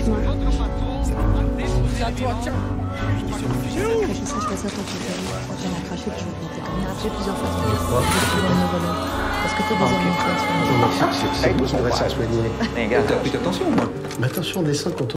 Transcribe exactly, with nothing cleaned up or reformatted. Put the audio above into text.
moi. C'est à toi, tiens. Cracher ça, je fais ça tant que j'ai quand elle a craché, tu vas planter quand même. Après plusieurs fois, je vais pouvoir me voler. Parce que t'es des hommes, en fait. C'est bon, je devrais ça soigner. T'as plus d'attention, moi. Mais attention, on descend quand on